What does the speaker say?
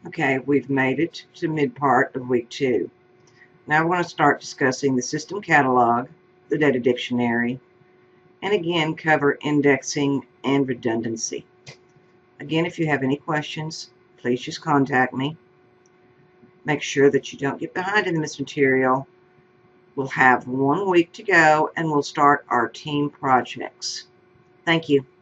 Okay, we've made it to mid part of week 2. Now we're going to start discussing the system catalog, the data dictionary, and again cover indexing and redundancy. Again, if you have any questions, please just contact me. Make sure that you don't get behind in this material. We'll have 1 week to go and we'll start our team projects. Thank you.